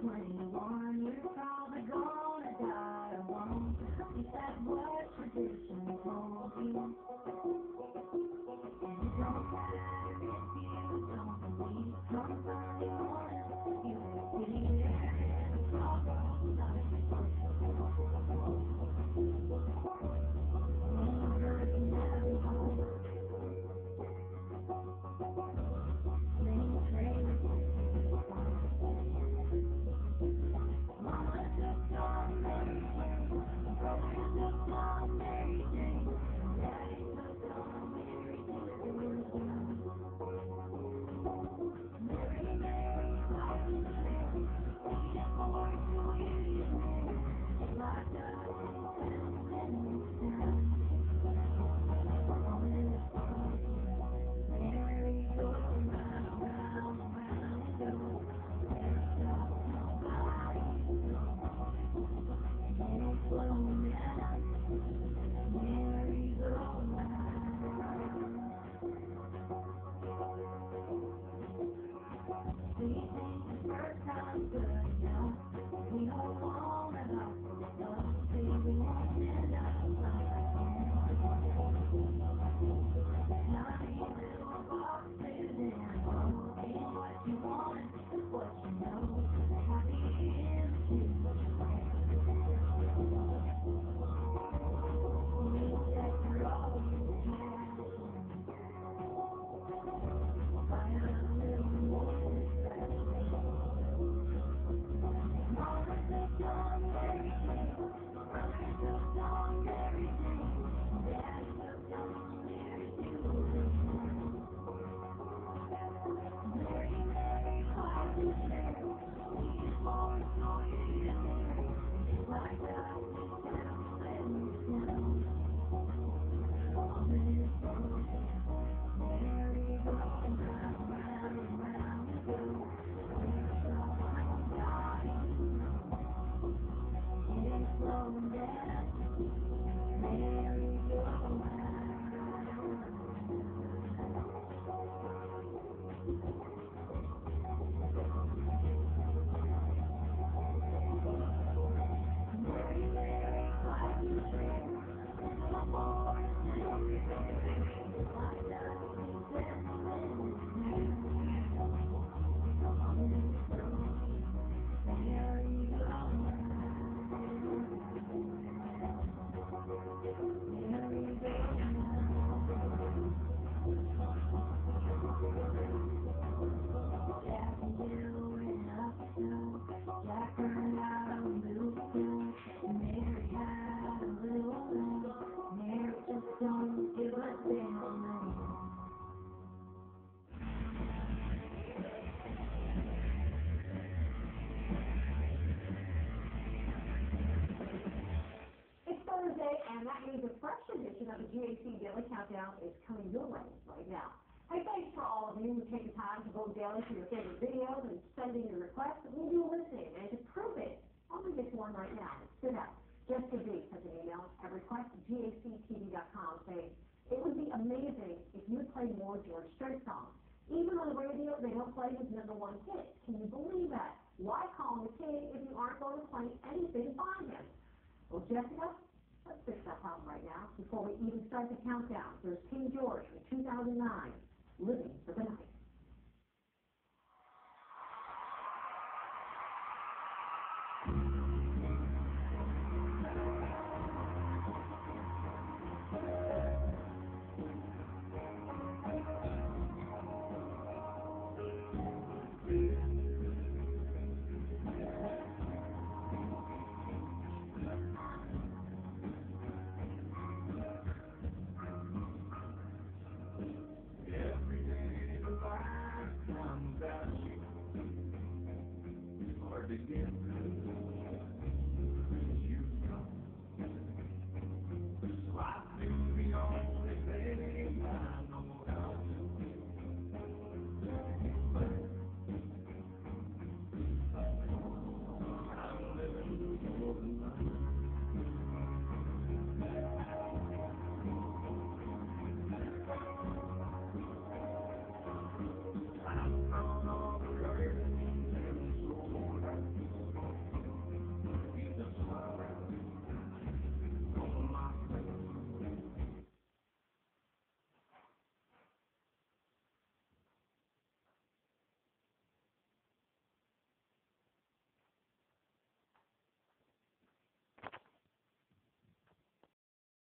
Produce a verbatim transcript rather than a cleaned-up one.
twenty-one, you're probably gonna die alone. Is that what tradition told you? And it don't matter if you don't believe, come early morning, you will be there in the sorrow night. And that means a fresh edition of the G A C Daily Countdown is coming your way right now. Hey, thanks for all of you who take the time to vote daily for your favorite videos and send in your requests. We'll be listening, and to prove it, I'm going to get to one right now. Sit up. Just to be such an email at request at G A C T V dot com saying, it would be amazing if you would play more George Strait songs. Even on the radio, they don't play his number one hits. Can you believe that? Why call him the king if you aren't going to play anything by him? Well, Jessica, let's fix that problem right now before we even start the countdown. There's King George from two thousand nine, Living for the Night.